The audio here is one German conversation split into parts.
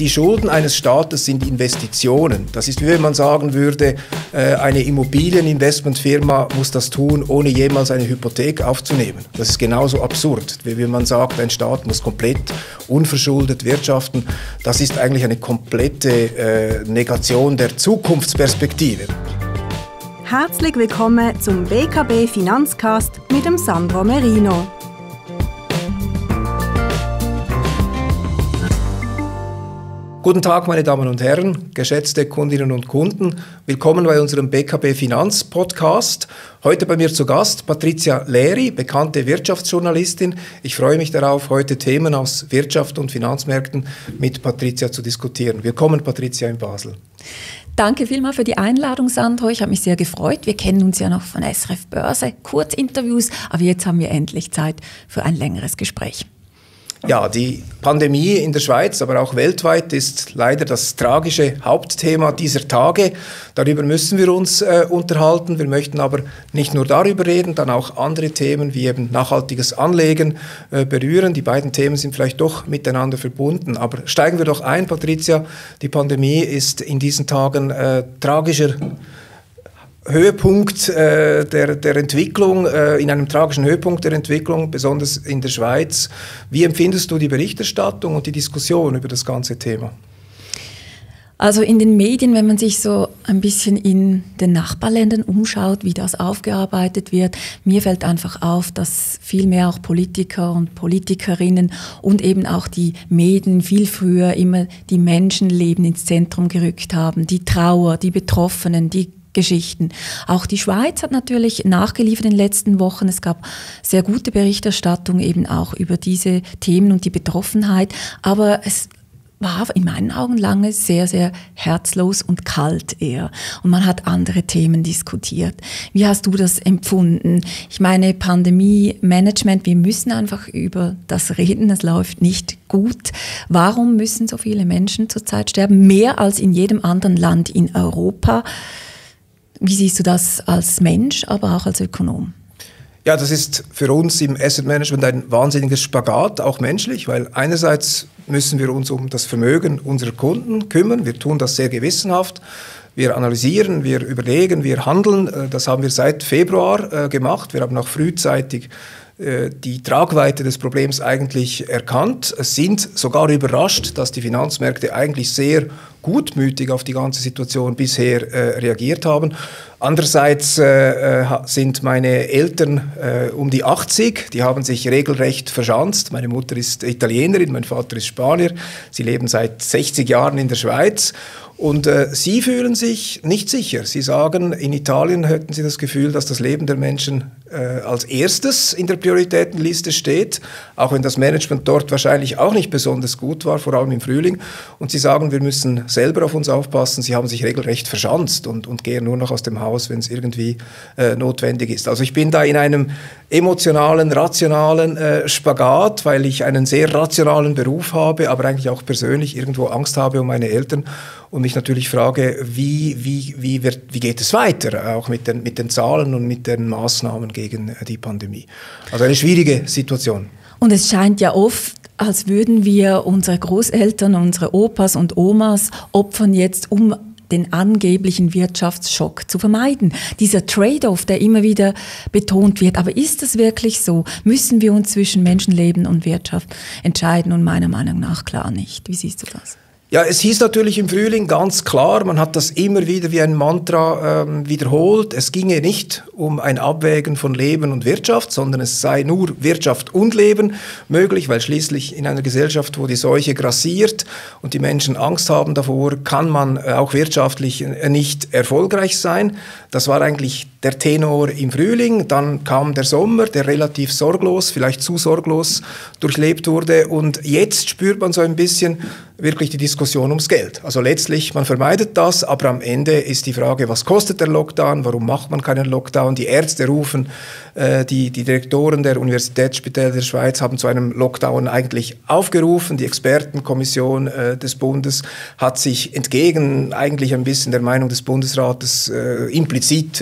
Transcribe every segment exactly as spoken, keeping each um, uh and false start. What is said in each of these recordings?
die Schulden eines Staates sind Investitionen. Das ist, wie wenn man sagen würde, eine Immobilieninvestmentfirma muss das tun, ohne jemals eine Hypothek aufzunehmen. Das ist genauso absurd, wie wenn man sagt, ein Staat muss komplett unverschuldet wirtschaften. Das ist eigentlich eine komplette Negation der Zukunftsperspektive. Herzlich willkommen zum B K B Finanzcast mit dem Sandro Merino. Guten Tag, meine Damen und Herren, geschätzte Kundinnen und Kunden. Willkommen bei unserem B K B Finanz-Podcast. Heute bei mir zu Gast Patricia Leri, bekannte Wirtschaftsjournalistin. Ich freue mich darauf, heute Themen aus Wirtschaft und Finanzmärkten mit Patricia zu diskutieren. Willkommen, Patricia, in Basel. Danke vielmals für die Einladung, Sandro. Ich habe mich sehr gefreut. Wir kennen uns ja noch von S R F Börse, Kurzinterviews, aber jetzt haben wir endlich Zeit für ein längeres Gespräch. Ja, die Pandemie in der Schweiz, aber auch weltweit ist leider das tragische Hauptthema dieser Tage. Darüber müssen wir uns äh, unterhalten. Wir möchten aber nicht nur darüber reden, dann auch andere Themen wie eben nachhaltiges Anlegen äh, berühren. Die beiden Themen sind vielleicht doch miteinander verbunden. Aber steigen wir doch ein, Patricia. Die Pandemie ist in diesen Tagen äh, tragischer Höhepunkt äh, der, der Entwicklung, äh, in einem tragischen Höhepunkt der Entwicklung, besonders in der Schweiz. Wie empfindest du die Berichterstattung und die Diskussion über das ganze Thema? Also in den Medien, wenn man sich so ein bisschen in den Nachbarländern umschaut, wie das aufgearbeitet wird, mir fällt einfach auf, dass viel mehr auch Politiker und Politikerinnen und eben auch die Medien viel früher immer die Menschenleben ins Zentrum gerückt haben, die Trauer, die Betroffenen, die Geschichten. Auch die Schweiz hat natürlich nachgeliefert in den letzten Wochen. Es gab sehr gute Berichterstattung eben auch über diese Themen und die Betroffenheit. Aber es war in meinen Augen lange sehr, sehr herzlos und kalt eher. Und man hat andere Themen diskutiert. Wie hast du das empfunden? Ich meine, Pandemie-Management, wir müssen einfach über das reden, es läuft nicht gut. Warum müssen so viele Menschen zurzeit sterben? Mehr als in jedem anderen Land in Europa. Wie siehst du das als Mensch, aber auch als Ökonom? Ja, das ist für uns im Asset Management ein wahnsinniges Spagat, auch menschlich, weil einerseits müssen wir uns um das Vermögen unserer Kunden kümmern. Wir tun das sehr gewissenhaft. Wir analysieren, wir überlegen, wir handeln. Das haben wir seit Februar gemacht. Wir haben auch frühzeitig die Tragweite des Problems eigentlich erkannt, sind sogar überrascht, dass die Finanzmärkte eigentlich sehr gutmütig auf die ganze Situation bisher äh, reagiert haben. Andererseits äh, sind meine Eltern äh, um die achtzig, die haben sich regelrecht verschanzt. Meine Mutter ist Italienerin, mein Vater ist Spanier. Sie leben seit sechzig Jahren in der Schweiz. Und äh, sie fühlen sich nicht sicher. Sie sagen, in Italien hätten sie das Gefühl, dass das Leben der Menschen äh, als erstes in der Prioritätenliste steht, auch wenn das Management dort wahrscheinlich auch nicht besonders gut war, vor allem im Frühling. Und sie sagen, wir müssen selber auf uns aufpassen. Sie haben sich regelrecht verschanzt und, und gehen nur noch aus dem Haus, wenn es irgendwie äh, notwendig ist. Also ich bin da in einem emotionalen, rationalen äh, Spagat, weil ich einen sehr rationalen Beruf habe, aber eigentlich auch persönlich irgendwo Angst habe um meine Eltern und mich natürlich frage, wie, wie, wie, wird, wie geht es weiter, auch mit den, mit den Zahlen und mit den Maßnahmen gegen die Pandemie. Also eine schwierige Situation. Und es scheint ja oft, als würden wir unsere Großeltern, unsere Opas und Omas opfern jetzt, um den angeblichen Wirtschaftsschock zu vermeiden. Dieser Trade-off, der immer wieder betont wird. Aber ist das wirklich so? Müssen wir uns zwischen Menschenleben und Wirtschaft entscheiden? Und meiner Meinung nach klar nicht. Wie siehst du das? Ja, es hieß natürlich im Frühling ganz klar, man hat das immer wieder wie ein Mantra ähm, wiederholt, es ginge nicht um ein Abwägen von Leben und Wirtschaft, sondern es sei nur Wirtschaft und Leben möglich, weil schließlich in einer Gesellschaft, wo die Seuche grassiert und die Menschen Angst haben davor, kann man auch wirtschaftlich nicht erfolgreich sein. Das war eigentlich der Tenor im Frühling. Dann kam der Sommer, der relativ sorglos, vielleicht zu sorglos durchlebt wurde. Und jetzt spürt man so ein bisschen wirklich die Diskussion ums Geld. Also letztlich, man vermeidet das, aber am Ende ist die Frage, was kostet der Lockdown, warum macht man keinen Lockdown? Die Ärzte rufen, äh, die, die Direktoren der Universitätsspitäler der Schweiz haben zu einem Lockdown eigentlich aufgerufen. Die Expertenkommission äh, des Bundes hat sich entgegen eigentlich ein bisschen der Meinung des Bundesrates äh, implizit äh, für einen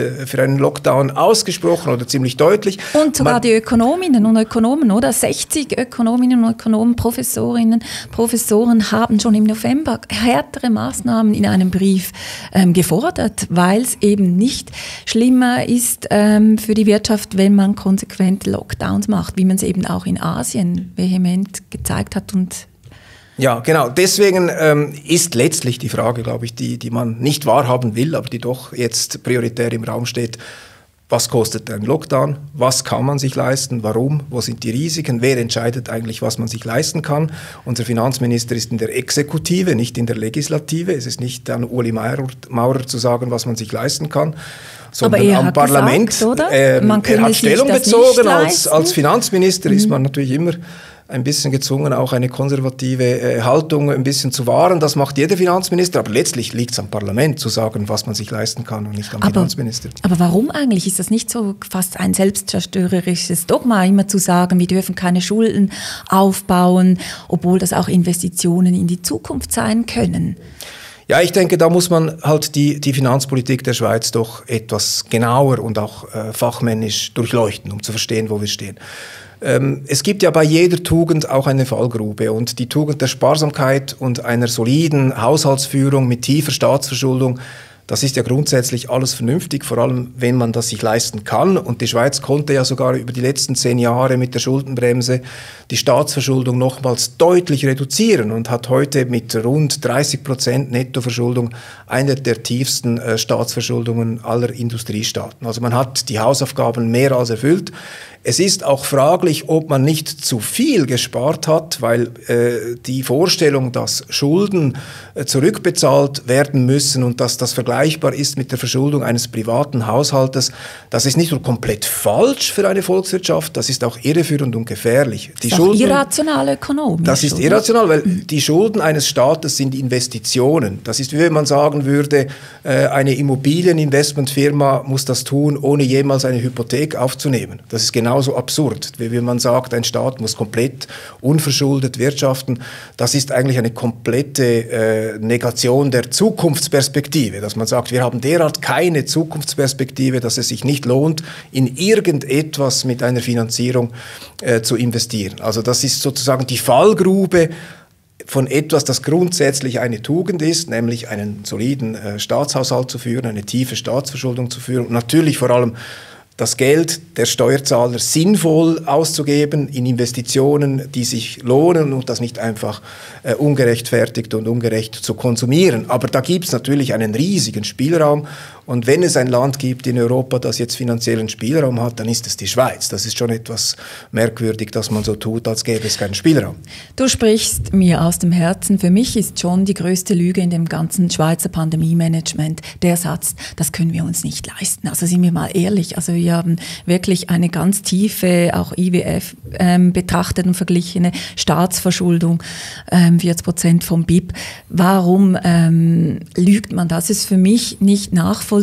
einen Lockdown ausgesprochen oder ziemlich deutlich. Und sogar Man, die Ökonominnen und Ökonomen, oder? sechzig Ökonominnen und Ökonomen, Professorinnen, Professoren haben schon im November härtere Maßnahmen in einem Brief ähm, gefordert, weil es eben nicht schlimmer ist ähm, für die Wirtschaft, wenn man konsequent Lockdowns macht, wie man es eben auch in Asien vehement gezeigt hat und Ja, genau. Deswegen ähm, ist letztlich die Frage, glaube ich, die, die man nicht wahrhaben will, aber die doch jetzt prioritär im Raum steht: Was kostet ein Lockdown? Was kann man sich leisten? Warum? Wo sind die Risiken? Wer entscheidet eigentlich, was man sich leisten kann? Unser Finanzminister ist in der Exekutive, nicht in der Legislative. Es ist nicht an Uli Maurer, Maurer zu sagen, was man sich leisten kann, sondern aber er am hat Parlament. Gesagt, oder? Ähm, man er hat Stellung das bezogen. Als, als Finanzminister mhm. ist man natürlich immer ein bisschen gezwungen, auch eine konservative äh, Haltung ein bisschen zu wahren. Das macht jeder Finanzminister, aber letztlich liegt es am Parlament zu sagen, was man sich leisten kann und nicht am aber, Finanzminister. Aber warum eigentlich? Ist das nicht so fast ein selbstzerstörerisches Dogma, immer zu sagen, wir dürfen keine Schulden aufbauen, obwohl das auch Investitionen in die Zukunft sein können? Ja, ich denke, da muss man halt die, die Finanzpolitik der Schweiz doch etwas genauer und auch äh, fachmännisch durchleuchten, um zu verstehen, wo wir stehen. Ähm, es gibt ja bei jeder Tugend auch eine Fallgrube, und die Tugend der Sparsamkeit und einer soliden Haushaltsführung mit tiefer Staatsverschuldung, das ist ja grundsätzlich alles vernünftig, vor allem wenn man das sich leisten kann. Und die Schweiz konnte ja sogar über die letzten zehn Jahre mit der Schuldenbremse die Staatsverschuldung nochmals deutlich reduzieren und hat heute mit rund dreißig Prozent Nettoverschuldung eine der tiefsten äh, Staatsverschuldungen aller Industriestaaten. Also man hat die Hausaufgaben mehr als erfüllt. Es ist auch fraglich, ob man nicht zu viel gespart hat, weil äh, die Vorstellung, dass Schulden äh, zurückbezahlt werden müssen und dass das vergleichbar ist mit der Verschuldung eines privaten Haushaltes, das ist nicht nur komplett falsch für eine Volkswirtschaft, das ist auch irreführend und gefährlich. Die das ist Schulden, auch irrational ökonomisch. Das ist irrational, weil die Schulden eines Staates sind Investitionen. Das ist, wie wenn man sagen würde, äh, eine Immobilieninvestmentfirma muss das tun, ohne jemals eine Hypothek aufzunehmen. Das ist genau genauso absurd, wie wenn man sagt, ein Staat muss komplett unverschuldet wirtschaften. Das ist eigentlich eine komplette äh, Negation der Zukunftsperspektive, dass man sagt, wir haben derart keine Zukunftsperspektive, dass es sich nicht lohnt, in irgendetwas mit einer Finanzierung äh, zu investieren. Also das ist sozusagen die Fallgrube von etwas, das grundsätzlich eine Tugend ist, nämlich einen soliden äh, Staatshaushalt zu führen, eine tiefe Staatsverschuldung zu führen und natürlich vor allem das Geld der Steuerzahler sinnvoll auszugeben in Investitionen, die sich lohnen und das nicht einfach äh, ungerechtfertigt und ungerecht zu konsumieren. Aber da gibt es natürlich einen riesigen Spielraum, und wenn es ein Land gibt in Europa, das jetzt finanziellen Spielraum hat, dann ist es die Schweiz. Das ist schon etwas merkwürdig, dass man so tut, als gäbe es keinen Spielraum. Du sprichst mir aus dem Herzen. Für mich ist schon die größte Lüge in dem ganzen Schweizer Pandemie-Management der Satz, das können wir uns nicht leisten. Also sind wir mal ehrlich, also wir haben wirklich eine ganz tiefe, auch I W F ähm, betrachtete und verglichene Staatsverschuldung, ähm, vierzig Prozent vom B I P. Warum ähm, lügt man? Das ist für mich nicht nachvollziehbar,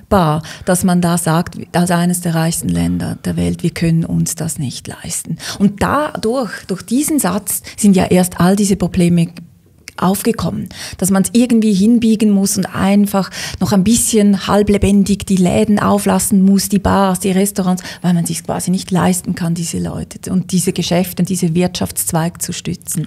dass man da sagt, als eines der reichsten Länder der Welt, wir können uns das nicht leisten. Und dadurch, durch diesen Satz, sind ja erst all diese Probleme aufgekommen, dass man es irgendwie hinbiegen muss und einfach noch ein bisschen halblebendig die Läden auflassen muss, die Bars, die Restaurants, weil man sich quasi nicht leisten kann, diese Leute und diese Geschäfte und diese Wirtschaftszweig zu stützen.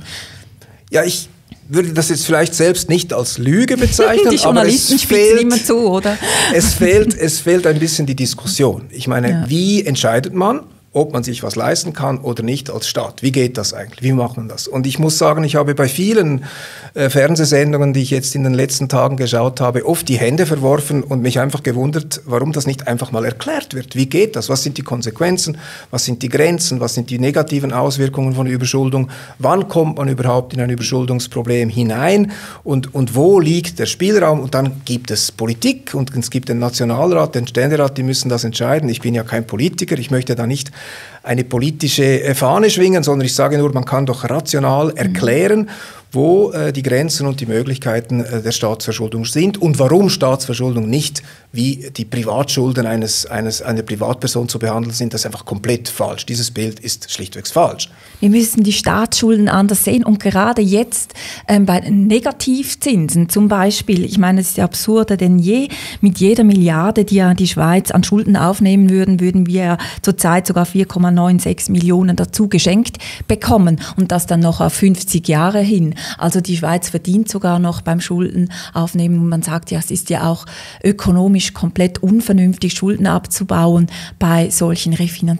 Ja, ich würde das jetzt vielleicht selbst nicht als Lüge bezeichnen, die Journalisten aber es spitzen fehlt, immer zu, oder? Es fehlt, es fehlt ein bisschen die Diskussion. Ich meine, ja. Wie entscheidet man, ob man sich was leisten kann oder nicht als Staat? Wie geht das eigentlich? Wie macht man das? Und ich muss sagen, ich habe bei vielen äh, Fernsehsendungen, die ich jetzt in den letzten Tagen geschaut habe, oft die Hände verworfen und mich einfach gewundert, warum das nicht einfach mal erklärt wird. Wie geht das? Was sind die Konsequenzen? Was sind die Grenzen? Was sind die negativen Auswirkungen von Überschuldung? Wann kommt man überhaupt in ein Überschuldungsproblem hinein? Und, und wo liegt der Spielraum? Und dann gibt es Politik und es gibt den Nationalrat, den Ständerat, die müssen das entscheiden. Ich bin ja kein Politiker, ich möchte da nicht eine politische Fahne schwingen, sondern ich sage nur, man kann doch rational erklären, wo äh, die Grenzen und die Möglichkeiten äh, der Staatsverschuldung sind und warum Staatsverschuldung nicht wie die Privatschulden eines, eines, einer Privatperson zu behandeln sind. Das ist einfach komplett falsch. Dieses Bild ist schlichtweg falsch. Wir müssen die Staatsschulden anders sehen und gerade jetzt ähm, bei Negativzinsen zum Beispiel, ich meine, es ist ja absurder denn je, mit jeder Milliarde, die ja die Schweiz an Schulden aufnehmen würden, würden wir ja zurzeit sogar vier Komma sechsundneunzig Millionen dazu geschenkt bekommen und das dann noch auf fünfzig Jahre hin. Also die Schweiz verdient sogar noch beim Schulden aufnehmen und man sagt ja, es ist ja auch ökonomisch komplett unvernünftig, Schulden abzubauen bei solchen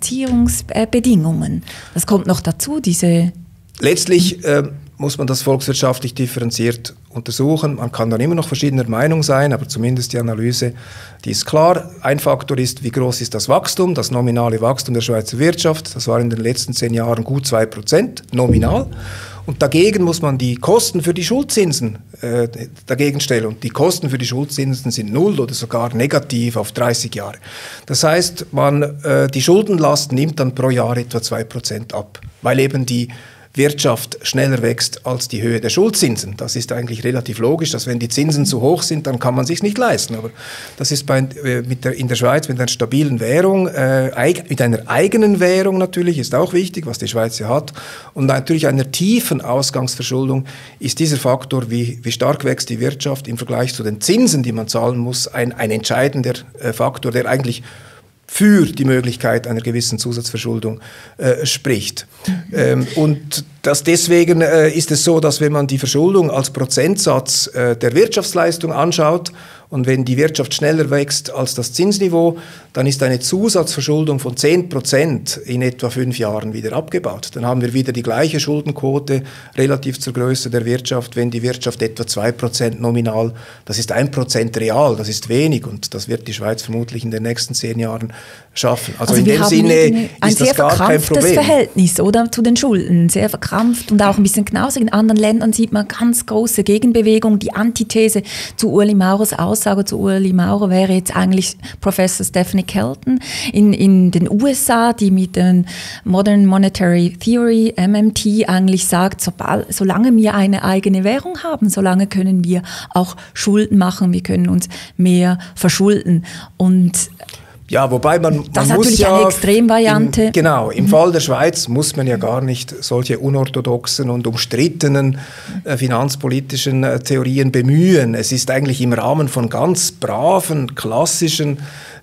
Refinanzierungsbedingungen. Das kommt noch dazu, diese... Letztlich äh, muss man das volkswirtschaftlich differenziert untersuchen. Man kann dann immer noch verschiedener Meinung sein, aber zumindest die Analyse, die ist klar. Ein Faktor ist, wie groß ist das Wachstum, das nominale Wachstum der Schweizer Wirtschaft. Das war in den letzten zehn Jahren gut zwei Prozent nominal. Und dagegen muss man die Kosten für die Schuldzinsen äh, dagegen stellen. Und die Kosten für die Schuldzinsen sind null oder sogar negativ auf dreißig Jahre. Das heißt, man, äh, die Schuldenlast nimmt dann pro Jahr etwa zwei Prozent ab, weil eben die Wirtschaft schneller wächst als die Höhe der Schuldzinsen. Das ist eigentlich relativ logisch, dass wenn die Zinsen zu hoch sind, dann kann man es sich nicht leisten. Aber das ist bei, äh, mit der, in der Schweiz mit einer stabilen Währung, äh, eig, mit einer eigenen Währung natürlich, ist auch wichtig, was die Schweiz ja hat. Und natürlich einer tiefen Ausgangsverschuldung ist dieser Faktor, wie, wie stark wächst die Wirtschaft im Vergleich zu den Zinsen, die man zahlen muss, ein, ein entscheidender äh, Faktor, der eigentlich für die Möglichkeit einer gewissen Zusatzverschuldung äh, spricht. Ähm, und das deswegen äh, ist es so, dass wenn man die Verschuldung als Prozentsatz äh, der Wirtschaftsleistung anschaut und wenn die Wirtschaft schneller wächst als das Zinsniveau, dann ist eine Zusatzverschuldung von zehn Prozent in etwa fünf Jahren wieder abgebaut. Dann haben wir wieder die gleiche Schuldenquote relativ zur Größe der Wirtschaft, wenn die Wirtschaft etwa zwei Prozent nominal, das ist ein Prozent real, das ist wenig und das wird die Schweiz vermutlich in den nächsten zehn Jahren schaffen. Also, also in dem Sinne ist das gar kein Problem. Ein sehr verkrampftes Verhältnis, oder, zu den Schulden, sehr verkrampft und auch ein bisschen knausig. In anderen Ländern sieht man ganz große Gegenbewegung. Die Antithese zu Ueli Maurers Aussage zu Ueli Maurer wäre jetzt eigentlich Professor Stephanie Kelton in, in den U S A, die mit den Modern Monetary Theory, M M T, eigentlich sagt, sobald, solange wir eine eigene Währung haben, solange können wir auch Schulden machen, wir können uns mehr verschulden. Und ja, wobei man, man das ist muss natürlich ja eine Extremvariante. Im, genau, im mhm. Fall der Schweiz muss man ja gar nicht solche unorthodoxen und umstrittenen äh, finanzpolitischen äh, Theorien bemühen. Es ist eigentlich im Rahmen von ganz braven, klassischen,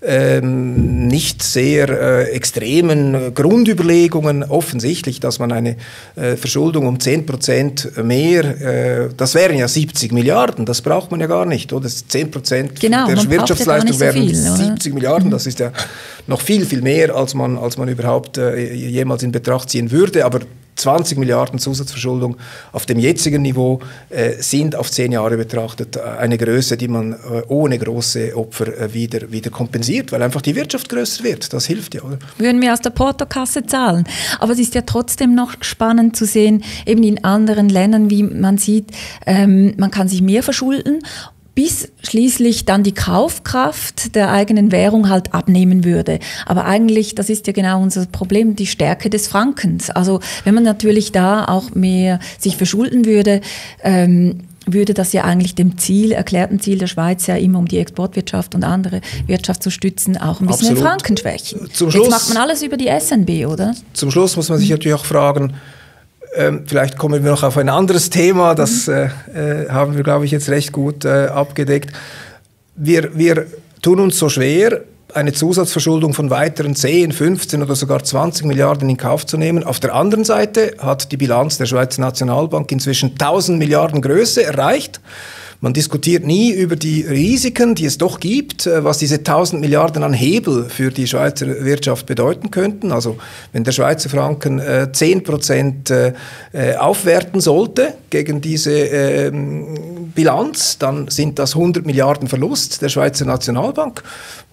ähm, nicht sehr äh, extremen äh, Grundüberlegungen offensichtlich, dass man eine äh, Verschuldung um zehn Prozent mehr, äh, das wären ja siebzig Milliarden, das braucht man ja gar nicht, oder? zehn Prozent genau, der Wirtschaftsleistung so wären viel, siebzig Milliarden, das ist ja noch viel, viel mehr, als man, als man überhaupt äh, jemals in Betracht ziehen würde, aber zwanzig Milliarden Zusatzverschuldung auf dem jetzigen Niveau äh, sind auf zehn Jahre betrachtet äh, eine Größe, die man äh, ohne große Opfer äh, wieder, wieder kompensiert, weil einfach die Wirtschaft größer wird. Das hilft ja, oder? Würden wir aus der Portokasse zahlen. Aber es ist ja trotzdem noch spannend zu sehen, eben in anderen Ländern, wie man sieht, ähm, man kann sich mehr verschulden, bis schließlich dann die Kaufkraft der eigenen Währung halt abnehmen würde. Aber eigentlich, das ist ja genau unser Problem, die Stärke des Frankens. Also wenn man natürlich da auch mehr sich verschulden würde, ähm, würde das ja eigentlich dem Ziel, erklärten Ziel der Schweiz ja immer, um die Exportwirtschaft und andere Wirtschaft zu stützen, auch ein bisschen Absolut. den Franken schwächen. Zum Schluss, Jetzt macht man alles über die S N B, oder? Zum Schluss muss man sich natürlich auch fragen, Ähm, vielleicht kommen wir noch auf ein anderes Thema, das äh, äh, haben wir, glaube ich, jetzt recht gut äh, abgedeckt. Wir, wir tun uns so schwer, eine Zusatzverschuldung von weiteren zehn, fünfzehn oder sogar zwanzig Milliarden in Kauf zu nehmen. Auf der anderen Seite hat die Bilanz der Schweizer Nationalbank inzwischen tausend Milliarden Größe erreicht. Man diskutiert nie über die Risiken, die es doch gibt, was diese tausend Milliarden an Hebel für die Schweizer Wirtschaft bedeuten könnten. Also wenn der Schweizer Franken äh, zehn Prozent äh, aufwerten sollte gegen diese äh, Bilanz, dann sind das hundert Milliarden Verlust der Schweizer Nationalbank.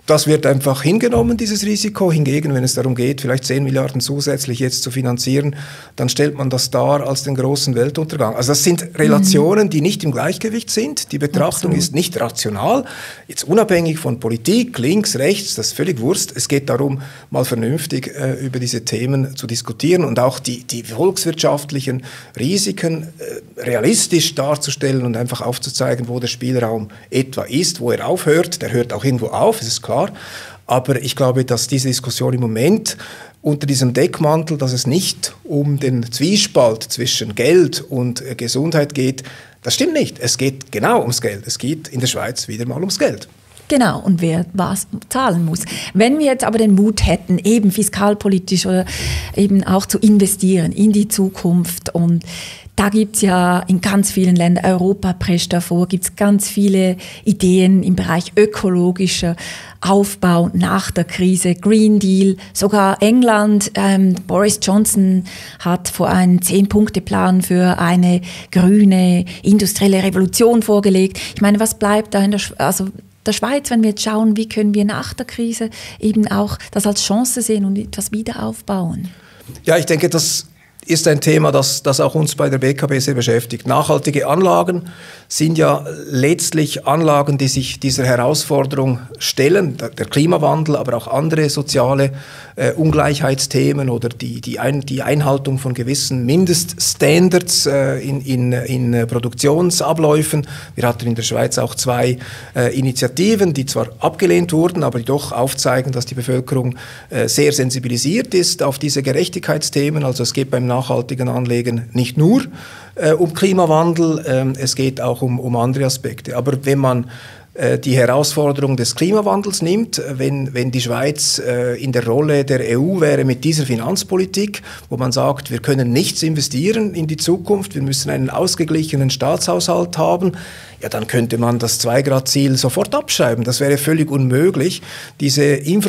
Das wird einfach hingenommen, dieses Risiko. Hingegen, wenn es darum geht, vielleicht zehn Milliarden zusätzlich jetzt zu finanzieren, dann stellt man das dar als den großen Weltuntergang. Also das sind Relationen, die nicht im Gleichgewicht sind. Die Betrachtung Absolut. Ist nicht rational. Jetzt unabhängig von Politik, links, rechts, das ist völlig Wurst. Es geht darum, mal vernünftig äh, über diese Themen zu diskutieren und auch die, die volkswirtschaftlichen Risiken äh, realistisch darzustellen und einfach aufzuzeigen, wo der Spielraum etwa ist, wo er aufhört. Der hört auch irgendwo auf, es ist klar. Aber ich glaube, dass diese Diskussion im Moment unter diesem Deckmantel, dass es nicht um den Zwiespalt zwischen Geld und Gesundheit geht, das stimmt nicht. Es geht genau ums Geld. Es geht in der Schweiz wieder mal ums Geld. Genau, und wer was zahlen muss. Wenn wir jetzt aber den Mut hätten, eben fiskalpolitisch oder eben auch zu investieren in die Zukunft, und da gibt es ja in ganz vielen Ländern, Europa prescht davor, gibt es ganz viele Ideen im Bereich ökologischer Aufbau nach der Krise, Green Deal, sogar England, ähm, Boris Johnson hat vor einen Zehn-Punkte-Plan für eine grüne industrielle Revolution vorgelegt. Ich meine, was bleibt da in der, Sch- also der Schweiz, wenn wir jetzt schauen, wie können wir nach der Krise eben auch das als Chance sehen und etwas wieder aufbauen? Ja, ich denke, das ist ein Thema, das, das auch uns bei der B K B sehr beschäftigt. Nachhaltige Anlagen sind ja letztlich Anlagen, die sich dieser Herausforderung stellen, der, der Klimawandel, aber auch andere soziale äh, Ungleichheitsthemen oder die, die, ein, die Einhaltung von gewissen Mindeststandards äh, in, in, in Produktionsabläufen. Wir hatten in der Schweiz auch zwei äh, Initiativen, die zwar abgelehnt wurden, aber die doch aufzeigen, dass die Bevölkerung äh, sehr sensibilisiert ist auf diese Gerechtigkeitsthemen. Also es geht beim nachhaltigen Anlegen nicht nur äh, um Klimawandel, ähm, es geht auch um, um andere Aspekte. Aber wenn man äh, die Herausforderung des Klimawandels nimmt, wenn, wenn die Schweiz äh, in der Rolle der E U wäre mit dieser Finanzpolitik, wo man sagt, wir können nichts investieren in die Zukunft, wir müssen einen ausgeglichenen Staatshaushalt haben, ja, dann könnte man das zwei Grad Ziel sofort abschreiben. Das wäre völlig unmöglich. Diese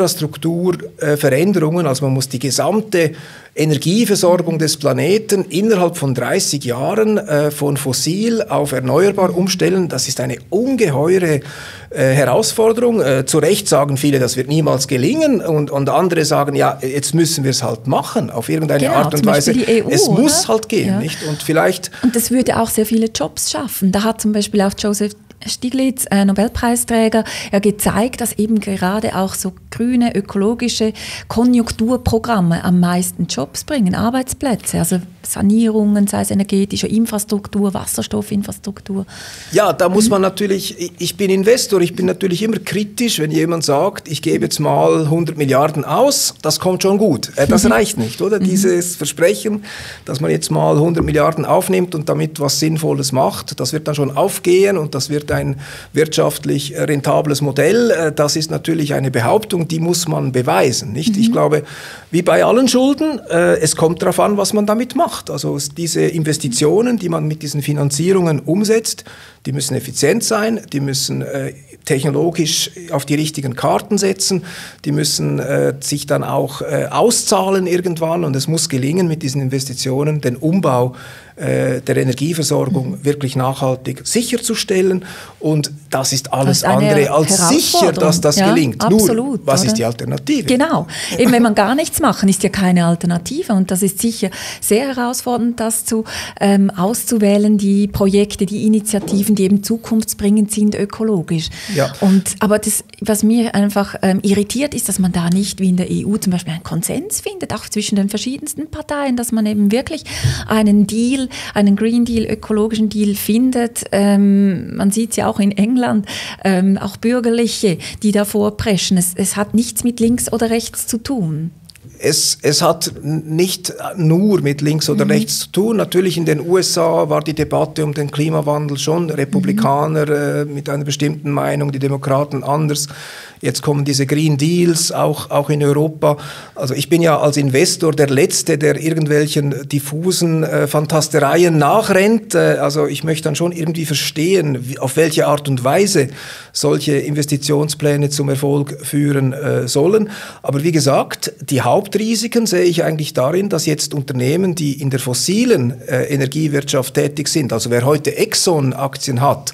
Infrastrukturveränderungen, äh, also man muss die gesamte Energieversorgung des Planeten innerhalb von dreißig Jahren äh, von fossil auf erneuerbar umstellen, das ist eine ungeheure äh, Herausforderung. Äh, zu Recht sagen viele, das wird niemals gelingen, und, und andere sagen, ja, jetzt müssen wir es halt machen, auf irgendeine genau, Art und Weise. Die E U, es oder? muss halt gehen, ja. nicht? Und vielleicht... Und das würde auch sehr viele Jobs schaffen. Da hat zum Beispiel auch Joseph Stiglitz, äh, Nobelpreisträger, ja gezeigt, dass eben gerade auch so grüne, ökologische Konjunkturprogramme am meisten Jobs bringen, Arbeitsplätze, also Sanierungen, sei es energetische Infrastruktur, Wasserstoffinfrastruktur. Ja, da muss man natürlich, ich bin Investor, ich bin natürlich immer kritisch, wenn jemand sagt, ich gebe jetzt mal hundert Milliarden aus, das kommt schon gut. Äh, das reicht nicht, oder? Dieses Versprechen, dass man jetzt mal hundert Milliarden aufnimmt und damit was Sinnvolles macht, das wird dann schon aufgehen und das wird ein wirtschaftlich rentables Modell. Das ist natürlich eine Behauptung, die muss man beweisen, nicht? Mhm. Ich glaube, wie bei allen Schulden, äh, es kommt darauf an, was man damit macht. Also diese Investitionen, die man mit diesen Finanzierungen umsetzt, die müssen effizient sein, die müssen äh, technologisch auf die richtigen Karten setzen, die müssen äh, sich dann auch äh, auszahlen irgendwann, und es muss gelingen, mit diesen Investitionen den Umbau äh, der Energieversorgung mhm. wirklich nachhaltig sicherzustellen, und das ist alles das ist andere als sicher, dass das ja, gelingt. Absolut, Nur, was oder? ist die Alternative? Genau, eben wenn man gar nichts machen, ist ja keine Alternative, und das ist sicher sehr herausfordernd, das zu ähm, auszuwählen, die Projekte, die Initiativen, die eben zukunftsbringend sind, ökologisch. Ja. Und, aber das, was mir einfach ähm, irritiert, ist, dass man da nicht wie in der E U zum Beispiel einen Konsens findet, auch zwischen den verschiedensten Parteien, dass man eben wirklich einen Deal, einen Green Deal, ökologischen Deal findet. Ähm, man sieht es ja auch in England, ähm, auch Bürgerliche, die davor preschen. Es, es hat nichts mit links oder rechts zu tun. Es, es hat nicht nur mit links oder mhm. rechts zu tun. Natürlich in den U S A war die Debatte um den Klimawandel schon Republikaner mhm. äh, mit einer bestimmten Meinung, die Demokraten anders. Jetzt kommen diese Green Deals auch, auch in Europa. Also ich bin ja als Investor der Letzte, der irgendwelchen diffusen äh, Fantastereien nachrennt. Äh, also ich möchte dann schon irgendwie verstehen, wie, auf welche Art und Weise solche Investitionspläne zum Erfolg führen äh, sollen. Aber wie gesagt, die Hauptrisiken sehe ich eigentlich darin, dass jetzt Unternehmen, die in der fossilen äh, Energiewirtschaft tätig sind, also wer heute Exxon-Aktien hat,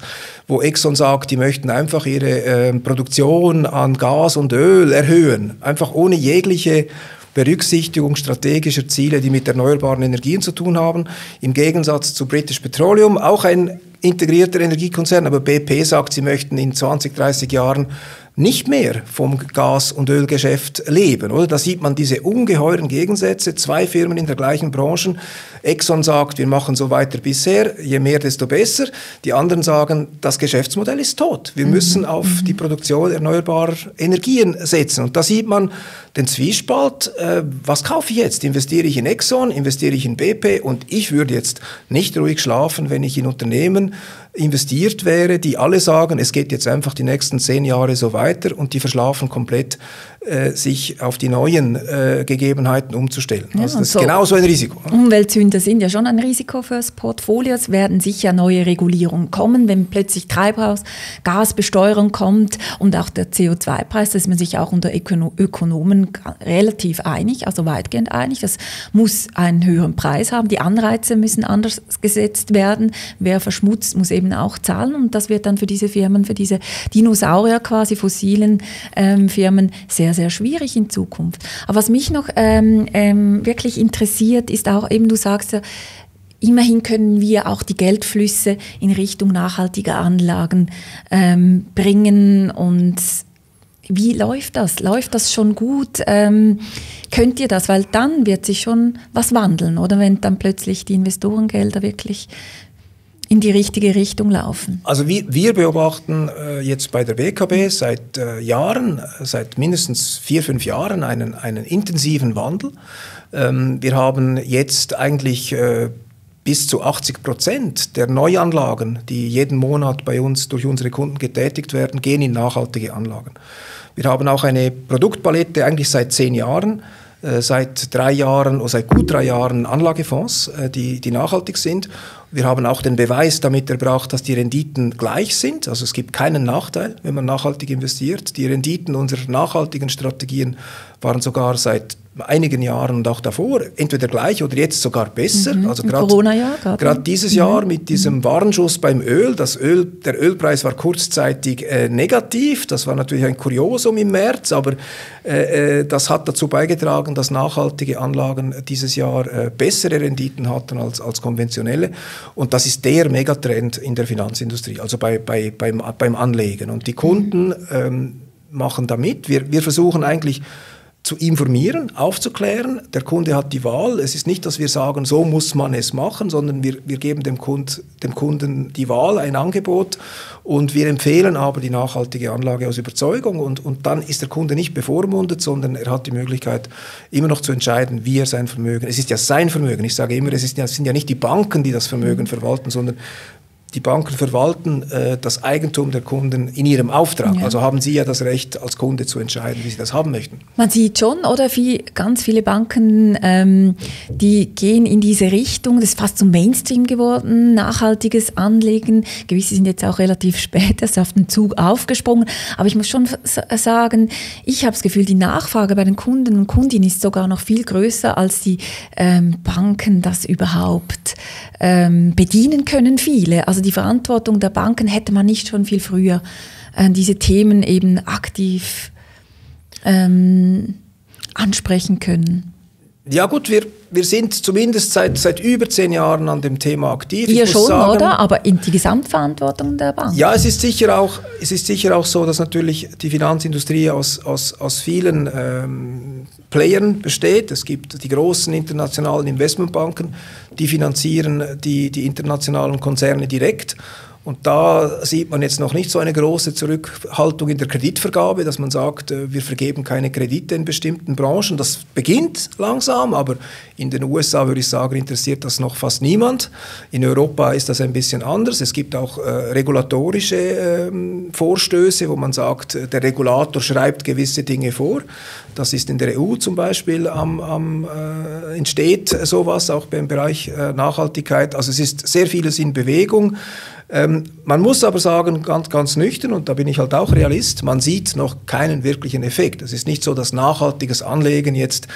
wo Exxon sagt, die möchten einfach ihre äh, Produktion an Gas und Öl erhöhen, einfach ohne jegliche Berücksichtigung strategischer Ziele, die mit erneuerbaren Energien zu tun haben. Im Gegensatz zu British Petroleum, auch ein integrierter Energiekonzern, aber B P sagt, sie möchten in zwanzig, dreißig Jahren nicht mehr vom Gas- und Ölgeschäft leben. Oder? Da sieht man diese ungeheuren Gegensätze, zwei Firmen in der gleichen Branche. Exxon sagt, wir machen so weiter bisher, je mehr, desto besser. Die anderen sagen, das Geschäftsmodell ist tot. Wir müssen auf die Produktion erneuerbarer Energien setzen. Und da sieht man den Zwiespalt, äh, was kaufe ich jetzt? Investiere ich in Exxon, investiere ich in B P? Und ich würde jetzt nicht ruhig schlafen, wenn ich in Unternehmen investiert wäre, die alle sagen, es geht jetzt einfach die nächsten zehn Jahre so weiter und die verschlafen komplett, äh, sich auf die neuen äh, Gegebenheiten umzustellen. Ja, also das so ist genauso ein Risiko. Umweltsünder sind ja schon ein Risiko fürs Portfolio. Es werden sicher neue Regulierungen kommen, wenn plötzlich Treibhausgasbesteuerung kommt und auch der C O zwei Preis, da ist man sich auch unter Ökonomen relativ einig, also weitgehend einig. Das muss einen höheren Preis haben. Die Anreize müssen anders gesetzt werden. Wer verschmutzt, muss eben auch zahlen und das wird dann für diese Firmen, für diese Dinosaurier quasi fossilen ähm, Firmen sehr, sehr schwierig in Zukunft. Aber was mich noch ähm, ähm, wirklich interessiert, ist auch eben, du sagst ja, immerhin können wir auch die Geldflüsse in Richtung nachhaltiger Anlagen ähm, bringen und wie läuft das? Läuft das schon gut? Ähm, könnt ihr das? Weil dann wird sich schon was wandeln, oder wenn dann plötzlich die Investorengelder wirklich in die richtige Richtung laufen? Also wir, wir beobachten äh, jetzt bei der B K B seit äh, Jahren, seit mindestens vier, fünf Jahren einen, einen intensiven Wandel. Ähm, wir haben jetzt eigentlich äh, bis zu achtzig Prozent der Neuanlagen, die jeden Monat bei uns durch unsere Kunden getätigt werden, gehen in nachhaltige Anlagen. Wir haben auch eine Produktpalette eigentlich seit zehn Jahren, äh, seit drei Jahren oder seit gut drei Jahren Anlagefonds, äh, die, die nachhaltig sind. Wir haben auch den Beweis damit erbracht, dass die Renditen gleich sind. Also es gibt keinen Nachteil, wenn man nachhaltig investiert. Die Renditen unserer nachhaltigen Strategien waren sogar seit einigen Jahren und auch davor entweder gleich oder jetzt sogar besser. Mhm. Also Im gerade Corona-Jahr gerade dieses mhm. Jahr mit diesem Warnschuss beim Öl. Das Öl, der Ölpreis war kurzzeitig äh, negativ. Das war natürlich ein Kuriosum im März, aber äh, äh, das hat dazu beigetragen, dass nachhaltige Anlagen dieses Jahr äh, bessere Renditen hatten als, als konventionelle. Und das ist der Megatrend in der Finanzindustrie, also bei, bei, beim, beim Anlegen. Und die Kunden mhm. ähm, machen da mit. Wir, wir versuchen eigentlich zu informieren, aufzuklären. Der Kunde hat die Wahl. Es ist nicht, dass wir sagen, so muss man es machen, sondern wir, wir geben dem, Kund, dem Kunden die Wahl, ein Angebot und wir empfehlen aber die nachhaltige Anlage aus Überzeugung und, und dann ist der Kunde nicht bevormundet, sondern er hat die Möglichkeit, immer noch zu entscheiden, wie er sein Vermögen, es ist ja sein Vermögen, ich sage immer, es, ist ja, es sind ja nicht die Banken, die das Vermögen verwalten, sondern die Banken verwalten äh, das Eigentum der Kunden in ihrem Auftrag. Ja. Also haben sie ja das Recht, als Kunde zu entscheiden, wie sie das haben möchten. Man sieht schon, oder viel, ganz viele Banken, ähm, die gehen in diese Richtung. Das ist fast zum Mainstream geworden, nachhaltiges Anlegen. Gewisse sind jetzt auch relativ spät erst auf den Zug aufgesprungen. Aber ich muss schon sagen, ich habe das Gefühl, die Nachfrage bei den Kunden und Kundinnen ist sogar noch viel größer, als die ähm, Banken das überhaupt ähm, bedienen können, viele. Also die Verantwortung der Banken hätte man nicht schon viel früher äh, diese Themen eben aktiv ähm, ansprechen können. Ja gut, wir, wir sind zumindest seit, seit über zehn Jahren an dem Thema aktiv. Ihr schon, sagen, oder? Aber in die Gesamtverantwortung der Bank? Ja, es ist sicher auch, es ist sicher auch so, dass natürlich die Finanzindustrie aus, aus, aus vielen ähm, Playern besteht. Es gibt die großen internationalen Investmentbanken, die finanzieren die, die internationalen Konzerne direkt. Und da sieht man jetzt noch nicht so eine große Zurückhaltung in der Kreditvergabe, dass man sagt, wir vergeben keine Kredite in bestimmten Branchen. Das beginnt langsam, aber in den U S A, würde ich sagen, interessiert das noch fast niemand. In Europa ist das ein bisschen anders. Es gibt auch äh, regulatorische äh, Vorstöße, wo man sagt, der Regulator schreibt gewisse Dinge vor. Das ist in der E U zum Beispiel am, am, äh, entsteht sowas, auch beim Bereich äh, Nachhaltigkeit. Also es ist sehr vieles in Bewegung. Ähm, man muss aber sagen, ganz, ganz nüchtern, und da bin ich halt auch Realist, man sieht noch keinen wirklichen Effekt. Es ist nicht so, dass nachhaltiges Anlegen jetzt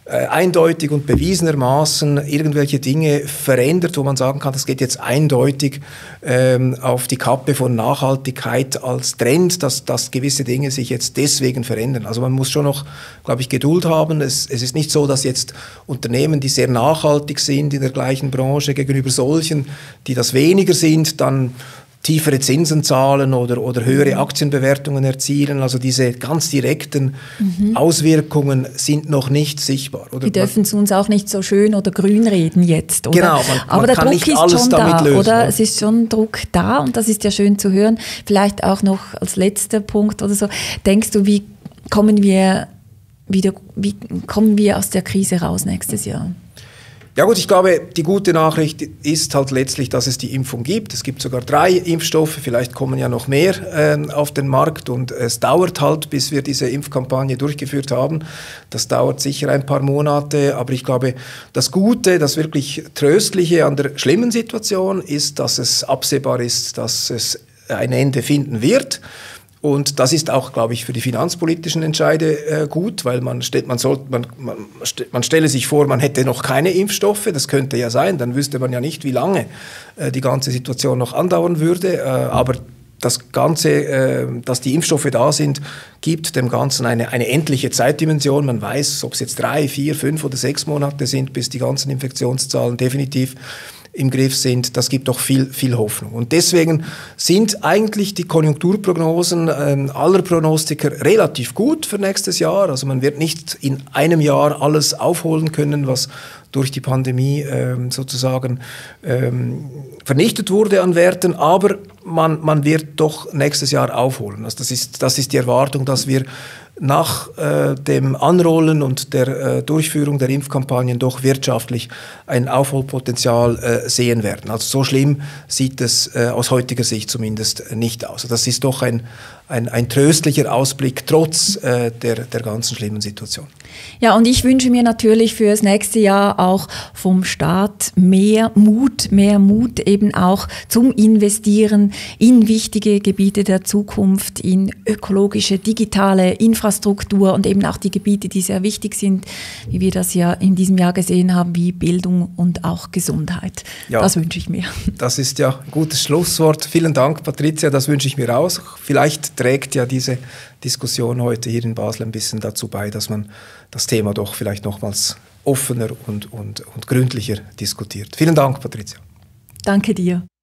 äh, eindeutig und bewiesenermaßen irgendwelche Dinge verändert, wo man sagen kann, das geht jetzt eindeutig ähm, auf die Kappe von Nachhaltigkeit als Trend, dass, dass gewisse Dinge sich jetzt deswegen verändern. Also man muss schon noch, glaube ich, Geduld haben. Es, es ist nicht so, dass jetzt Unternehmen, die sehr nachhaltig sind in der gleichen Branche, gegenüber solchen, die das weniger sind, dann tiefere Zinsen zahlen oder, oder höhere Aktienbewertungen erzielen. Also diese ganz direkten mhm. Auswirkungen sind noch nicht sichtbar. Oder? Die dürfen es uns auch nicht so schön oder grün reden jetzt. Oder? Genau, man, aber man der kann Druck nicht ist alles schon damit da, lösen. Oder? Oder? Es ist schon Druck da und das ist ja schön zu hören. Vielleicht auch noch als letzter Punkt oder so. Denkst du, wie kommen wir wieder, wie kommen wir aus der Krise raus nächstes Jahr? Ja gut, ich glaube, die gute Nachricht ist halt letztlich, dass es die Impfung gibt. Es gibt sogar drei Impfstoffe, vielleicht kommen ja noch mehr äh, auf den Markt und es dauert halt, bis wir diese Impfkampagne durchgeführt haben. Das dauert sicher ein paar Monate, aber ich glaube, das Gute, das wirklich Tröstliche an der schlimmen Situation ist, dass es absehbar ist, dass es ein Ende finden wird. Und das ist auch, glaube ich, für die finanzpolitischen Entscheide äh, gut, weil man, steht, man, soll, man, man, man stelle sich vor, man hätte noch keine Impfstoffe, das könnte ja sein, dann wüsste man ja nicht, wie lange äh, die ganze Situation noch andauern würde, äh, aber das Ganze, äh, dass die Impfstoffe da sind, gibt dem Ganzen eine, eine endliche Zeitdimension. Man weiß, ob es jetzt drei, vier, fünf oder sechs Monate sind, bis die ganzen Infektionszahlen definitiv im Griff sind, das gibt doch viel, viel Hoffnung. Und deswegen sind eigentlich die Konjunkturprognosen äh, aller Prognostiker relativ gut für nächstes Jahr. Also man wird nicht in einem Jahr alles aufholen können, was durch die Pandemie ähm, sozusagen ähm, vernichtet wurde an Werten, aber man, man wird doch nächstes Jahr aufholen. Also das ist, das ist die Erwartung, dass wir nach äh, dem Anrollen und der äh, Durchführung der Impfkampagnen doch wirtschaftlich ein Aufholpotenzial äh, sehen werden. Also so schlimm sieht es äh, aus heutiger Sicht zumindest nicht aus. Also das ist doch ein, ein, ein tröstlicher Ausblick trotz äh, der, der ganzen schlimmen Situation. Ja, und ich wünsche mir natürlich für das nächste Jahr auch vom Staat mehr Mut, mehr Mut eben auch zum Investieren in wichtige Gebiete der Zukunft, in ökologische, digitale Infrastruktur und eben auch die Gebiete, die sehr wichtig sind, wie wir das ja in diesem Jahr gesehen haben, wie Bildung und auch Gesundheit. Ja, das wünsche ich mir. Das ist ja ein gutes Schlusswort. Vielen Dank, Patricia, das wünsche ich mir auch. Vielleicht trägt ja diese Diskussion heute hier in Basel ein bisschen dazu bei, dass man das Thema doch vielleicht nochmals offener und, und, und gründlicher diskutiert. Vielen Dank, Patricia. Danke dir.